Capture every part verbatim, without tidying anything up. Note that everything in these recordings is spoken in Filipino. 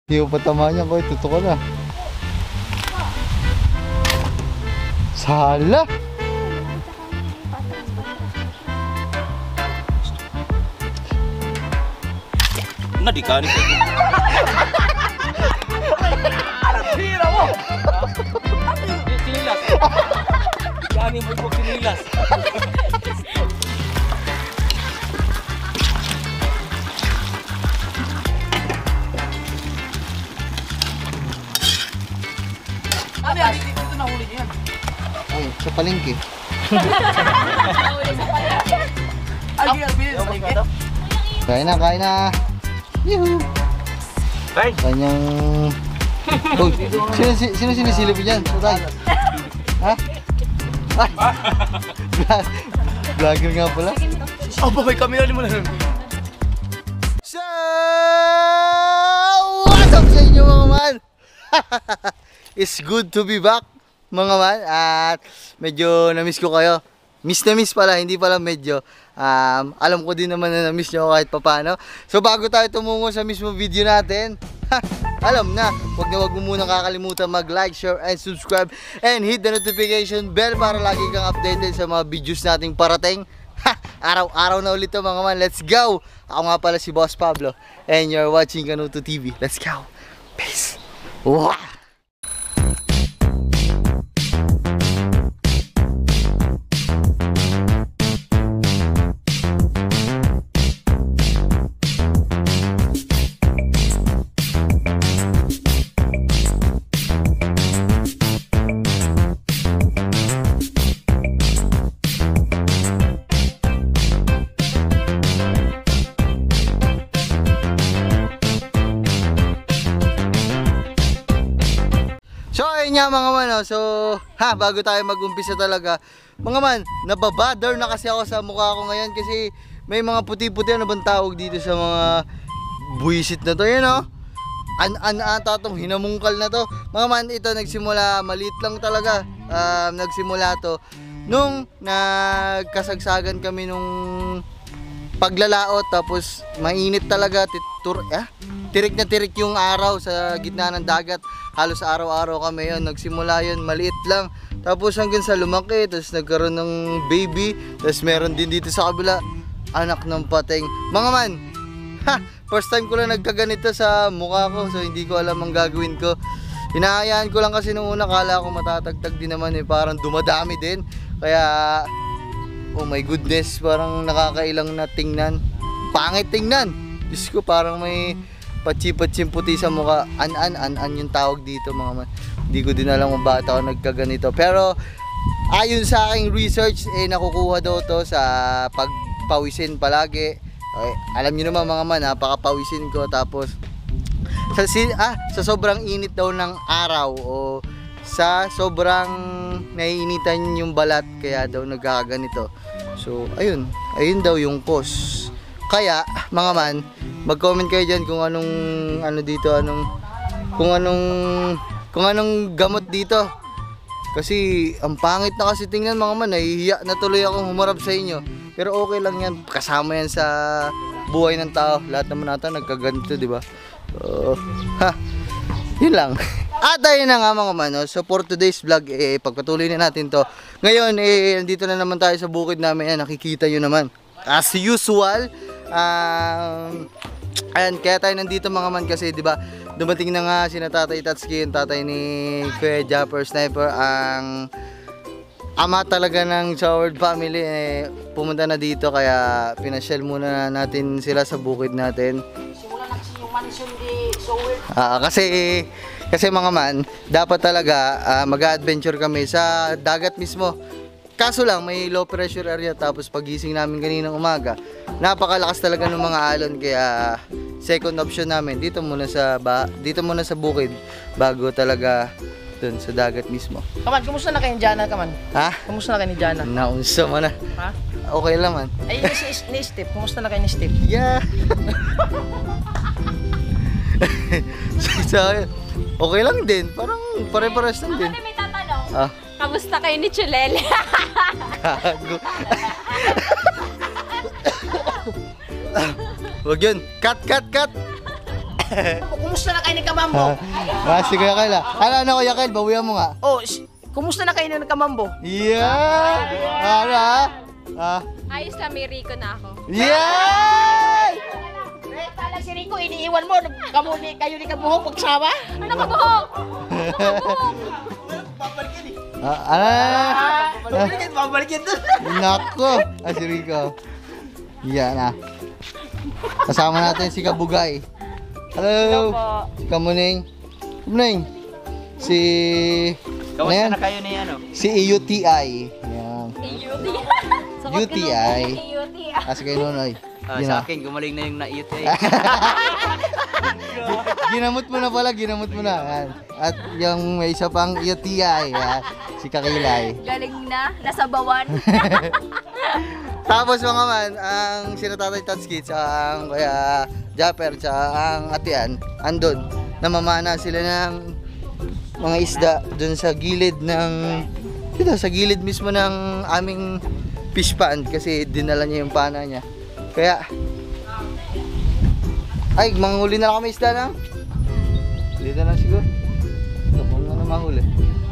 Hindi mo patama niya ko, tutok ka na. Sala! Na di ka ni ko. Hira mo. Sinilas. Gani mo ko sinilas. Ano yan? Dito nahuli niya. Ay, sa palengke. Nahuli sa palengke. Ay, di albili sa palengke. Kain na, kain na. Yuhu! Ay! Kanyang... Uy, sino, sino, sino sinisilip dyan? Tatay? Ha? Ay! Vlogger nga pala. Oh, bakit kami na mo na. So, what's up sa inyo mga man? It's good to be back mga man. At medyo na-miss ko kayo. Miss na miss pala, hindi pala medyo. Um, alam ko din naman na na-miss nyo kahit papano. So bago tayo tumungo sa mismo video natin, alam na, huwag na huwag mo muna kakalimutan mag-like, share, and subscribe. And hit the notification bell para lagi kang updated sa mga videos nating parating. Araw-araw na ulit to mga man, let's go! Ako nga pala si Boss Pablo. And you're watching Kanuto T V. Let's go! Peace! Wow! So ayun nga mga man, oh. So ha, bago tayo mag-umpisa talaga mga man, nababother na kasi ako sa mukha ko ngayon kasi may mga puti-puti, ano bang tawag dito sa mga buwisit na to, yun oh. An-an ata tong hinamungkal na to mga man. Ito nagsimula, maliit lang talaga, um, nagsimula to nung nagkasagsagan kami nung paglalaot, tapos mainit talaga, titur eh, tirik na tirik yung araw sa gitna ng dagat. Halos araw-araw kami yun, nagsimula yun, maliit lang. Tapos hanggang sa lumaki, tapos nagkaroon ng baby. Tapos meron din dito sa kabila, anak ng pateng. Mga man, ha, first time ko lang nagkaganito sa mukha ko. So hindi ko alam ang gagawin ko. Hinahayaan ko lang kasi nung una, kala ko matatagtag din naman eh. Parang dumadami din. Kaya, oh my goodness, parang nakakailang na tingnan. Pangit tingnan. Diyos ko, parang may patsi-patsim puti sa mukha. An-an, an-an yung tawag dito mga man. Hindi ko din alam kung bakit ako nagkaganito. Pero ayon sa aking research, eh nakukuha daw to sa pagpawisin palagi. Okay, alam niyo naman mga man, napakapawisin ko. Tapos sa, ah, sa sobrang init daw ng araw o sa sobrang naiinitan yung balat, kaya daw nagkakaganito. So ayun, ayun daw yung cause. Kaya mga man, mag-comment kayo dyan kung anong ano dito, anong kung anong kung anong gamot dito. Kasi ang pangit na kasi tingnan mga man, nahihiya na tuloy akong humarap sa inyo. Pero okay lang yan, kasama yan sa buhay ng tao. Lahat naman natin nagkaganito, di ba? So, ha, yun lang. At ayun na nga mga man, no? So for today's vlog, eh, pagpatuloy na natin to. Ngayon, eh, nandito na naman tayo sa bukid namin. Yan, nakikita nyo naman. As usual, um, ayan, kaya tayo nandito mga man kasi, di ba, dumating na nga si na Tatay Tatsuki, yung tatay ni Kuya Japper Sniper, ang ama talaga ng Showard family, eh, pumunta na dito, kaya pinasyal muna natin sila sa bukid natin. Simula na kasi yung mansion di Showard. Ah, kasi kasi mga man, dapat talaga uh, mag-adventure kami sa dagat mismo. Kaso lang, may low pressure area, tapos pagising namin kaninang umaga, napakalakas talaga ng mga alon, kaya second option namin dito muna sa ba dito muna sa bukid bago talaga dun sa dagat mismo. Kaman, kumusta na kayo ni Jana, Kaman? Ha? Kumusta na kayo ni Jana? Naunsa mo na. Ha? Okay lang man. Ay, ni, si, ni Steve, kumusta na kayo ni Steve? Yeah. So, okay lang din. Parang pare-pares lang din. Ako na may tatanong. Ah. Kamusta kayo ni Chulele? Gago. Wag yun. Cut, cut, cut. Kumusta na kayo ni Kamambo? Ah, si Kuya Kyle ah. Ano, ano Kuya Kyle, bawian mo nga. Oh, sh- kumusta na kayo ni Kamambo? Yeah! Ano ah? Ah. Ayos lang, may Rico na ako. Yeah! Eh, pala si Rico, iniiwan mo. Kamu ni, kayo ni Kabuhok pagsawa? Ano ka buhok? Ah, ano? Ah, babalikin, babalikin doon. Nako! Ah, si Rico. Yan ah. Kasama natin si Kabugay. Hello! Si Kamuning. Kamuning. Si... Ano yan? Kamusta na kayo ni ano? Si U T I. Yan. U T I. U T I. U T I. Ah, si kay Nonoy. Ah, Yun sa ah. akin, gumaling na yung na-U T I. Ginamot mo na pala, ginamot mo na. Yan. At yung may isa pang U T I. Yan. Si Kakilay. Galing na, nasa bawan. Tapos mga man, ang sinatatay Tats Kids, ang kaya Japper, tsaka ang Atian, andun. Namamana sila ng mga isda dun sa gilid ng, dito, sa gilid mismo ng aming fish pond kasi dinala niya yung pana niya. Kaya, ay, manghuli na lang kami isda na. Dito na siguro. Ito, kung na mahuli.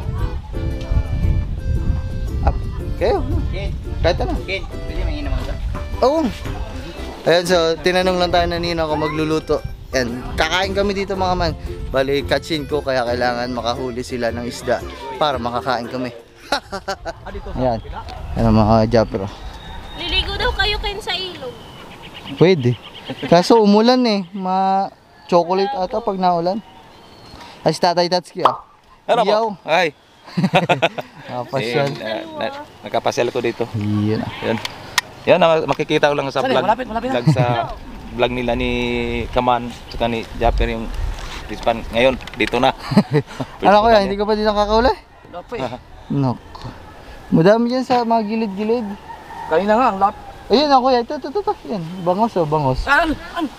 Up, kayo. Ken, Kahit ano. Ken, pwede may naman ito. Oo. Ayan, so tinanong lang tayo na Nino kung magluluto. Yan, kakain kami dito mga man. Bali, katsin ko kaya kailangan makahuli sila ng isda para makakain kami. Ayan. Ayan ang mga Japper. Liligo daw kayo Ken sa ilog. Pwede. Kaso umulan eh. Ma-chocolate ata pag naulan. Ay, si Tatay Tatsuki ah. Ano Yaw. po? Ay. Nakapasyal. Eh, na, na, nakapasyal ko dito. Yan ah. Yan. Yan, na- makikita ko lang sa Sali, vlog. malapit, malapit na. Vlog sa vlog nila ni Kaman saka ni Japper yung Rispan. Ngayon, dito na. Ano kuya, hindi ka pa dito kakahuli? Lapo eh. Naku. Madami dyan sa mga gilid-gilid. Kanina nga, ang lap. Ayun ako kuya, ito, ito, ito, ito. Yan, bangos oh, bangos. Ano? Ano?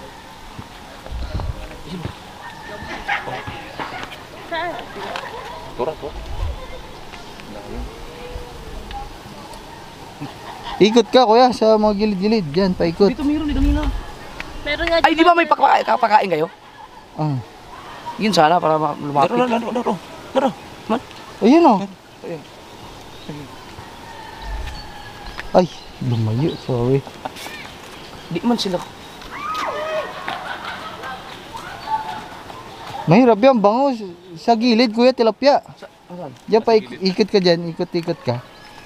Tura, tura. Ikot ka kuya sa mga gilid-gilid. Diyan, paikot. Dito mayroon, dito kanina. Meron nga Ay, di ba may pakpakain, kapakain kayo? Ah. Yun sana, para ma- lumapit. Laro, laro, laro, laro. Man. Ayun oh. Ayun. Ay, lumayo. Sorry. Di man sila. Mahirap yan, bangos. Sa gilid kuya, tilapia. Sa, asan? Diyan pa, ik- ikot ka dyan. Ikot-ikot ka.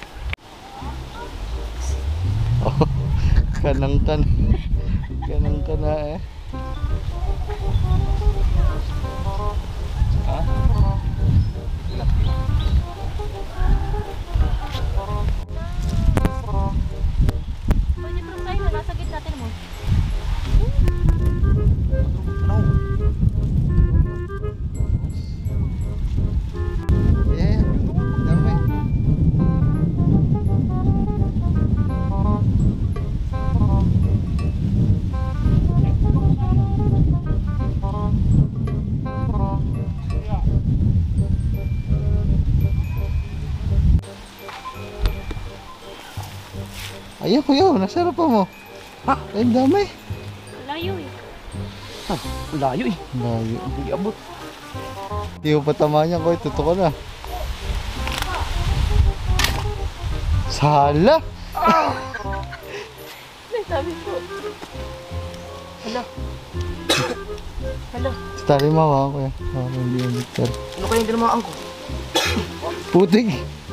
Oh, kanang-kan. Kanang-kana eh. Ha? Pwede bro tayo, nasa gitna natin mo. Yeah, dami. Ayan kuya, nasarap pa mo. Ha? Ay, dami. Layo eh. Ah, layo eh. Layo. Hindi abot. Hindi mo pa tama niya kuya, tuto ka na. Sala! Sabi ko. Hala. Hala. Stari mawa kuya. Oh, hindi yung Victor. Ano kayong dinamaan ko? Putik!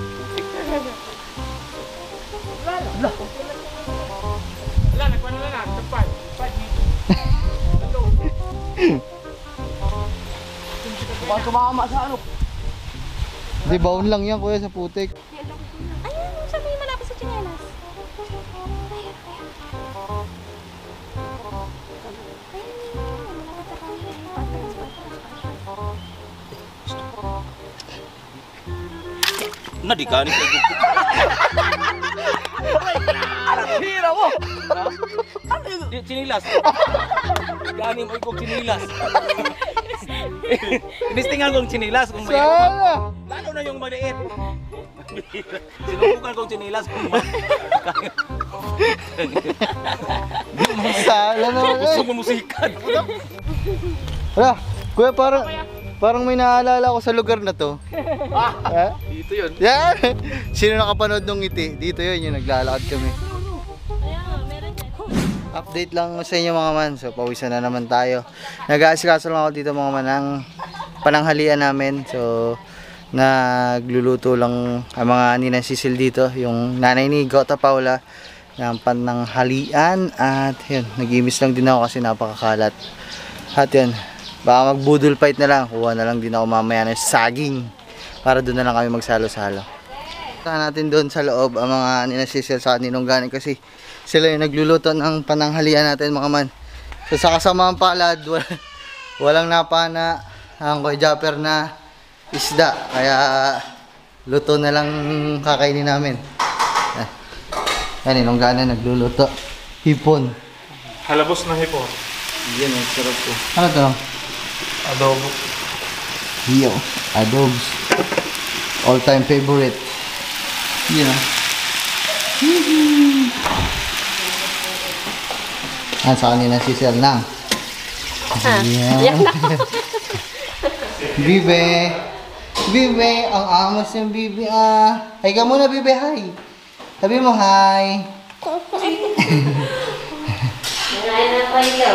Baka tumama sa ano? Hindi, baon lang yan kuya sa putik. Ayun, sabi mo malapit sa tsinelas. Nadikani ka. Hira mo! Di chinilas. Gani mo ikog chinilas. Inistingan kong chinilas kung may Sala! lalo na yung maliit. Sinubukan kong chinilas kung may Sala naman gusto eh. mo musikan. Wala, kuya parang, parang may naalala ko sa lugar na to. Ah, Dito yun. yan! Sino nakapanood nung ngiti? Dito yun, yung naglalakad kami. Kaya nga, meron yan. Update lang sa inyo mga man. So, pawisan na naman tayo. Nag-aasikaso lang ako dito mga man ng pananghalian namin. So, nagluluto lang ang mga ninang Sisil dito. Yung nanay ni Gota Paula ng pananghalian. At yun, nag-imis lang din ako kasi napakakalat. At yun, baka magbudol fight na lang. Kuha na lang din ako mamaya ng saging. Para doon na lang kami magsalo-salo. Saan natin doon sa loob ang mga ninang Sisil sa ninong ganing kasi sila yung nagluluto ng pananghalian natin mga man. So sa kasamaang palad, wal walang napana ang Kuya Japper na isda. Kaya luto na lang kakainin namin. Yan, ninong ganing nagluluto. Hipon. Halabos na hipon. Yan, ang sarap po. Ano to? Adobo. Hiyo. Adobes. All time favorite. Yan ah. Ah, sa kanina si Sel na. Yan. Bibe. Bibe. Ang amos yung Bibe ah. Hi ka muna Bibe, hi. Sabi mo hi. Nalain na pa ikaw.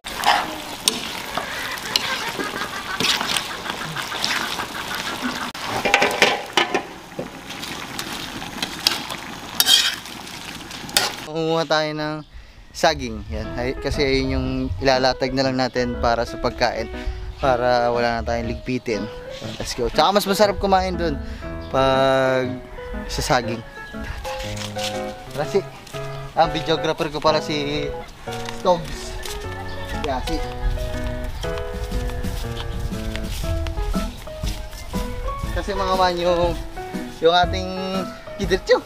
Kumuha tayo ng saging. Yan. Ay, kasi ayun yung ilalatag na lang natin para sa pagkain. Para wala na tayong ligpitin. Let's go. Tsaka mas masarap kumain dun pag sa saging. Kasi, ah, videographer ko pala si Stobbs. Yasi. Kasi mga man yung yung ating kidircho.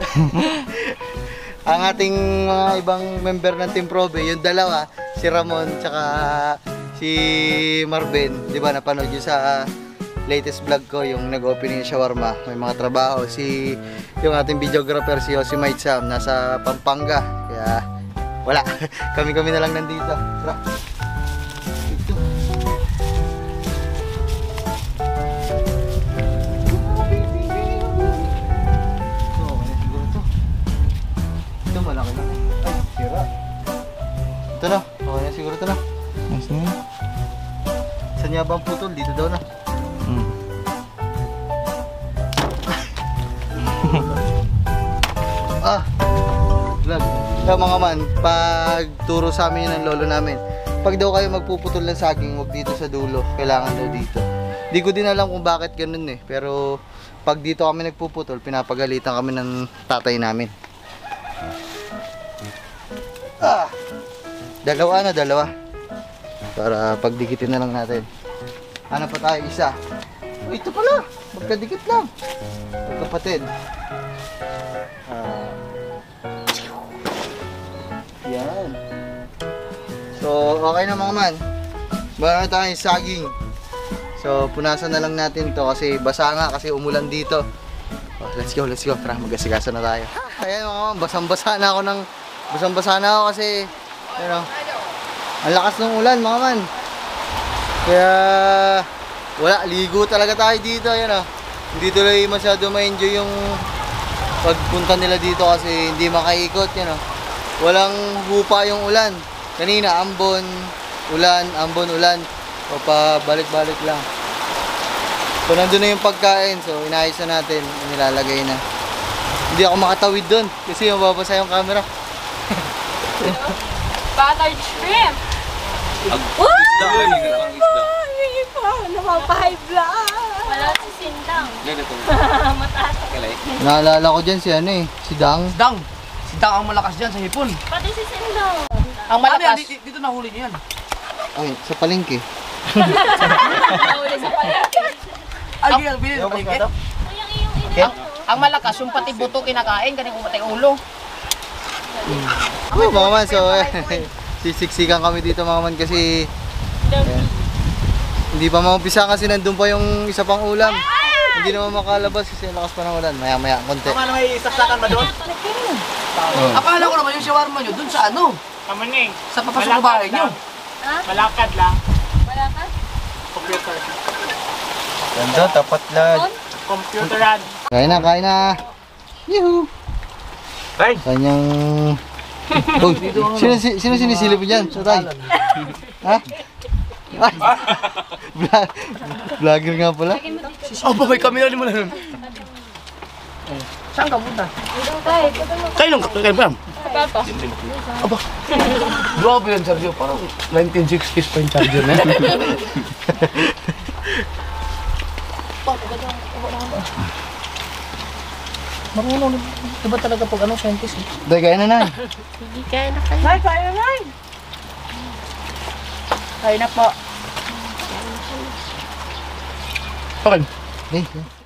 Ang ating mga ibang member ng Team Probe, yung dalawa, si Ramon tsaka si Marvin, di ba napanood yun sa latest vlog ko, yung nag-opening ng shawarma, may mga trabaho. Si yung ating videographer, si Josie Mike Sam, nasa Pampanga, kaya wala, kami-kami na lang nandito. Tara. Ito. Ito, okay na siguro to. Ito, malaki na. Ay, sira. Ito na, okay na siguro ito na. Mas na yun. Saan niya ba ang putol? Dito daw na. Hmm. Ah, vlog. So mga man, pag turo sa amin yun ng lolo namin, pag daw kayo magpuputol ng saging, huwag dito sa dulo. Kailangan daw dito. Di ko din alam kung bakit ganun eh. Pero pag dito kami nagpuputol, pinapagalitan kami ng tatay namin. Ah, dalawa na, dalawa. Para pagdikitin na lang natin. Ano pa tayo? Isa. Oh, ito pala. Magkadikit lang. Magkapatid. Ah. Yan. So, okay na mga man. Meron na tayong saging. So, punasan na lang natin to kasi basa nga kasi umulan dito. Oh, let's go, let's go. Tara, mag-asigasa na tayo. Ayan mga man, basang-basa na ako ng... Basang-basa na ako kasi... You know, ang lakas ng ulan mga man. Kaya wala, ligo talaga tayo dito. Ayan ah. Hindi tuloy masyado ma-enjoy yung pagpunta nila dito kasi hindi makaikot. Yan ah. Walang hupa yung ulan. Kanina ambon, ulan, ambon, ulan. O pa balik-balik lang. So nandun na yung pagkain. So inayos na natin. Nilalagay na. Hindi ako makatawid dun kasi mababasa yung camera. Buttered shrimp! Isda, ay, ang isda. Hindi pa. Napapahay vlog. Wala si Sindang. Ganito. Mataas. Kalay. Naalala ko dyan si ano eh, si Dang. Dang. Si Dang ang malakas dyan sa hipon. Pati si Sindang. Ang malakas. Dito, dito nahuli niyo yan. Ay, sa palengke. Nahuli sa palengke. Ay, ang bilhin sa palengke. Ay, ang iyong ina. Okay. Ang malakas, yung pati buto kinakain, ganun kumatay ulo. Oh, mga man, so sisiksikan kami dito mga man kasi ayan, hindi pa maumpisa kasi nandun pa yung isa pang ulam. Hindi naman makalabas kasi ang lakas pa ng ulan. Maya maya, konti. Ano may saksakan ba doon? Oh. Akala ko naman yung shawarma nyo dun sa ano? Kamaning. Sa papasok ng bahay nyo. Ha? Malakad lang. Wala ka? Computer. Ganda, tapat lad. Computeran. Kain na, kain na. Yuhu. Tay! Kanyang... Uy, sino, si- sino sinisilip mo dyan? Sa tay? Ha? Ay! Vlog, vlogger nga pala. Oh, pa may camera mo na nun. Saan ka punta? Dito tayo. Kayo nung kayo ba? Kapato. Aba. Dua ba yun, Sergio? Parang nineteen sixties pa yung charger na. Marunong, diba talaga pag ano, scientist eh? Day, kain na na. Sige, kaya na kayo. Ay, kaya na eh. Kaya na po. Okay. Day,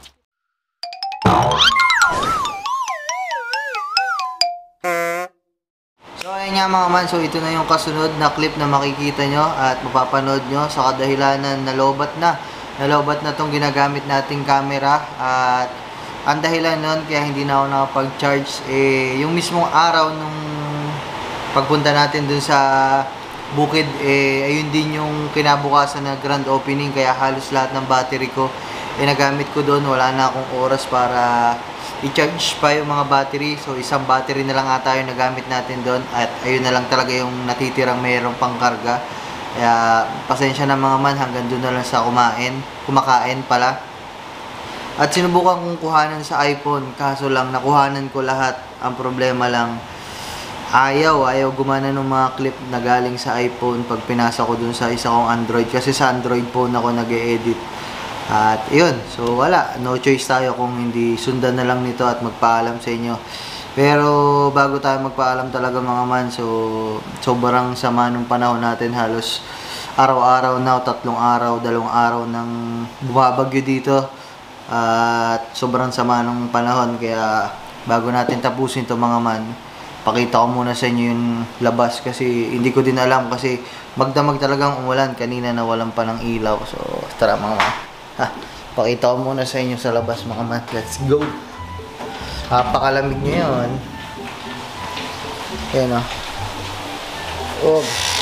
So ayun nga mga man, so ito na yung kasunod na clip na makikita nyo at mapapanood nyo sa kadahilanan na lobat na. Nalobat na tong ginagamit nating camera at ang dahilan nun kaya hindi na ako nakapag-charge eh yung mismong araw nung pagpunta natin dun sa bukid eh ayun din yung kinabukasan na grand opening kaya halos lahat ng battery ko eh nagamit ko doon, wala na akong oras para i-charge pa yung mga battery. So isang battery na lang ata yung nagamit natin doon at ayun na lang talaga yung natitirang mayroong pang karga. Kaya pasensya na mga man, hanggang doon na lang sa kumain, kumakain pala. At sinubukan kong kuhanan sa iPhone, kaso lang nakuhanan ko lahat. Ang problema lang, ayaw, ayaw gumana ng mga clip na galing sa iPhone pag pinasa ko dun sa isa kong Android. Kasi sa Android phone ako nag-e-edit. At yun, so wala, no choice tayo kung hindi sundan na lang nito at magpaalam sa inyo. Pero bago tayo magpaalam talaga mga man, so sobrang sama nung panahon natin, halos araw-araw na, tatlong araw, dalawang araw nang bumabagyo dito. At sobrang sama nung panahon, kaya bago natin tapusin to mga man, pakita ko muna sa inyo yung labas kasi hindi ko din alam kasi magdamag talagang umulan, kanina nawalan pa ng ilaw. So tara mga man, ha, pakita ko muna sa inyo sa labas mga man, let's go. Napakalamig ngayon. Ayan o. Oh.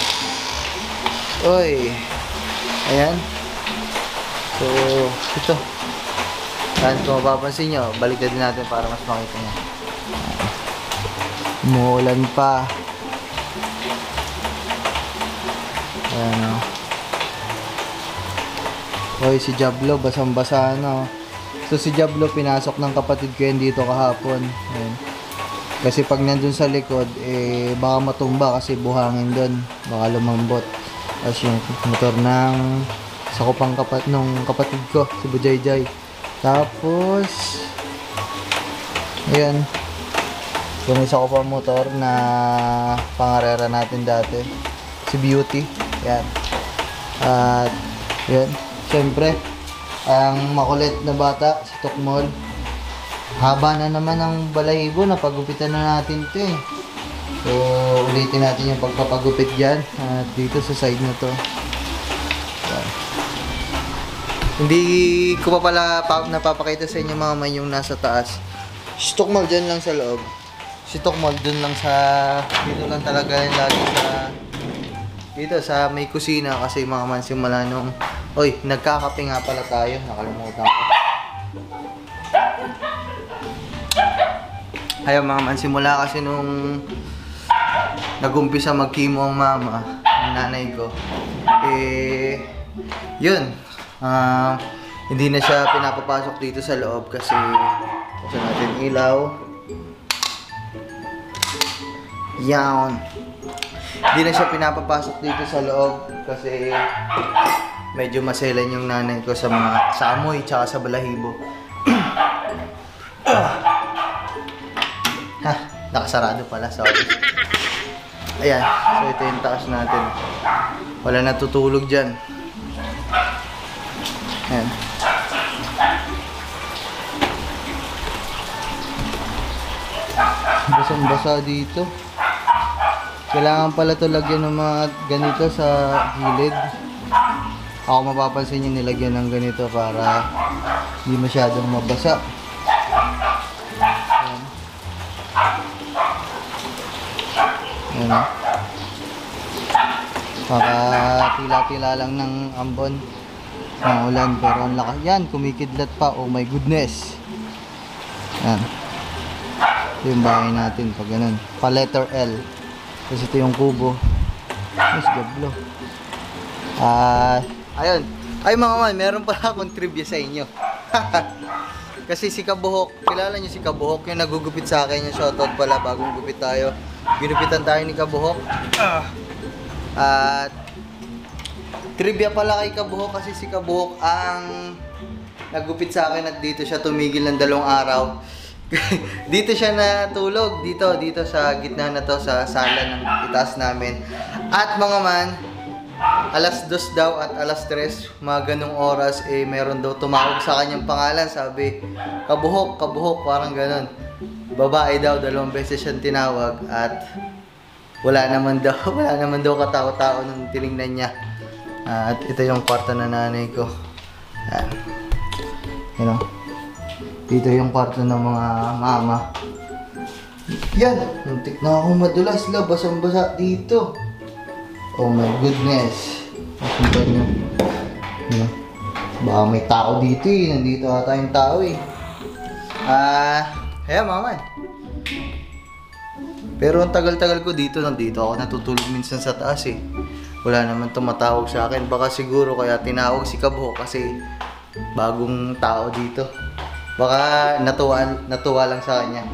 Oy. Ayan. So, ito. Saan kung mapapansin nyo, balik na din natin para mas makita nyo. Umuulan pa. Ayan o. Oy, si Jablo, basang-basa na o. So si Jablo, pinasok ng kapatid ko yan dito kahapon. Ayan. Kasi pag nandun sa likod, eh, baka matumba kasi buhangin doon. Baka lumambot. Tapos yung motor ng sakupang kapat nung kapatid ko, si Bujayjay. Tapos, ayan. Yung isa ko pa motor na pangarera natin dati. Si Beauty. Ayan. At, ayan. Siyempre, ang makulit na bata, si Tokmol. Haba na naman ang balahibo, napagupitan na natin ito eh. So, ulitin natin yung pagpapagupit dyan. At dito sa side na to. Yan. Hindi ko pa pala pa, napapakita sa inyo mga man yung nasa taas. Si Tokmol dyan lang sa loob. Si Tokmol dun lang sa, dito lang talaga yung lagi sa, dito sa may kusina kasi mga man simula nung, oy, nagkakape nga pala tayo, nakalimutan ko. Ayaw mga man, simula kasi nung nag-umpisa mag-chemo ang mama, ang nanay ko, eh, yun, uh, hindi na siya pinapapasok dito sa loob kasi gusto natin ilaw. Yan. Hindi na siya pinapapasok dito sa loob kasi medyo maselan yung nanay ko sa mga sa amoy tsaka sa balahibo. Ha, nakasarado pala, sorry. Ayan, so ito yung taas natin. Wala natutulog dyan. Ayan. Basang-basa dito. Kailangan pala ito lagyan ng mga ganito sa gilid. Ako mapapansin nyo nilagyan ng ganito para hindi masyadong mabasa. Ayan. Ayan. Pakatila-tila lang ng ambon ng ulan, pero ang lakas. Yan, kumikidlat pa. Oh my goodness. Yan. Ito yung bahay natin pag ganun. Pa letter L. Kasi ito yung kubo. Mas gablo. Ah, ayun. Ay mga man, meron pala akong trivia sa inyo. Kasi si Kabuhok, kilala niyo si Kabuhok, yung nagugupit sa akin, yung shoutout pala, bagong gupit tayo. Ginupitan tayo ni Kabuhok. At trivia pala kay Kabuhok kasi si Kabuhok ang nagupit sa akin at dito siya tumigil ng dalawang araw. Dito siya natulog, dito, dito sa gitna na to, sa sala ng itaas namin. At mga man, alas dos daw at alas tres, mga ganong oras, eh meron daw tumawag sa kanyang pangalan. Sabi, Kabuhok, Kabuhok, parang ganon. Babae daw, dalawang beses siyang tinawag at wala naman daw, wala naman daw katao-tao nung tinignan niya. Uh, at ito yung kwarto na nanay ko. Yan. You know, dito yung kwarto ng mga mama. Yan, muntik na akong madulas la, basang-basa dito. Oh my goodness. Masundan nyo. You know, baka may tao dito eh. Nandito ata yung tao eh. Ah, uh, ayan mama. Pero ang tagal-tagal ko dito, nandito ako natutulog minsan sa taas eh. Wala naman tumatawag sa akin. Baka siguro kaya tinawag si Kabuhok kasi bagong tao dito. Baka natuwa, natuwa lang sa kanya.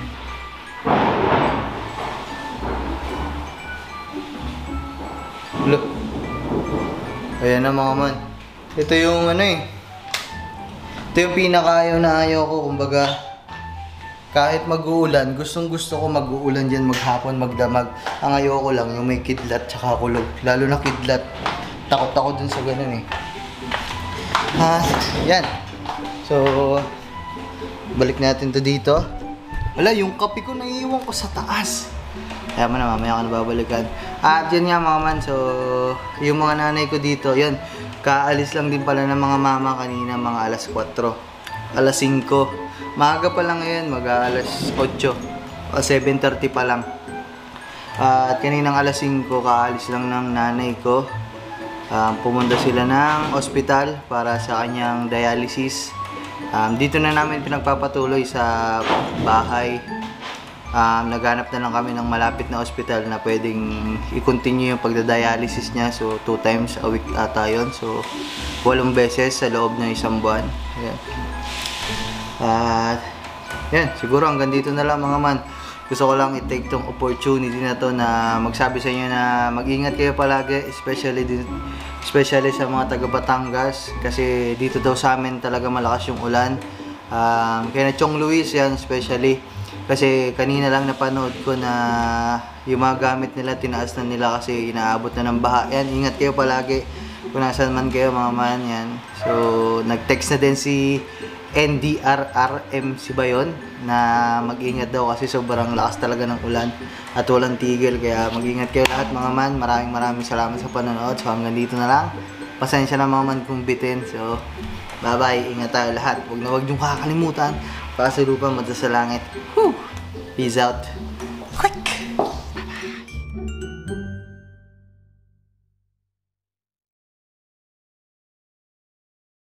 Look. Ayan na mga man. Ito yung ano eh. Ito yung pinaka-ayaw na ayaw ko. Kumbaga, kahit mag-uulan, gustong gusto ko mag-uulan dyan maghapon, magdamag. Ang ayaw ko lang yung may kidlat tsaka kulog. Lalo na kidlat. Takot ako dun sa ganun eh. Ha, yan. So, balik natin to dito. Wala, yung kape ko naiiwan ko sa taas. Kaya mo na, mamaya ako nababalikan. At yan nga mga man, so, yung mga nanay ko dito, yun, kaalis lang din pala ng mga mama kanina, mga alas kwatro. Alas singko. Maaga pa lang ngayon, mag-alas otso. O seven thirty pa lang. Uh, at kaninang alas singko, kaalis lang ng nanay ko. Um, pumunta sila ng ospital para sa kanyang dialysis. Um, dito na namin pinagpapatuloy sa bahay. Um, naghanap na lang kami ng malapit na ospital na pwedeng i-continue yung pagdadialysis niya. So, two times a week ata yun. So, walong beses sa loob ng isang buwan. Ayan. At, yan. Siguro hanggang dito na lang mga man. Gusto ko lang i-take tong opportunity na to na magsabi sa inyo na mag-ingat kayo palagi. Especially, din, especially sa mga taga Batangas. Kasi dito daw sa amin talaga malakas yung ulan. Um, kaya na Chong Luis yan especially. Kasi kanina lang napanood ko na yung mga gamit nila, tinaas na nila kasi inaabot na ng baha. Yan, ingat kayo palagi kung nasan man kayo mga man yan. So, nag-text na din si N D R R M si Bayon na mag-ingat daw kasi sobrang lakas talaga ng ulan at walang tigil. Kaya mag-ingat kayo lahat mga man. Maraming maraming salamat sa panonood. So, hanggang dito na lang. Pasensya na mga man kung bitin. So, bye-bye. Ingat tayo lahat. Huwag na huwag niyong kakalimutan. Pasalupan, mata sa langit. Whew! Peace out.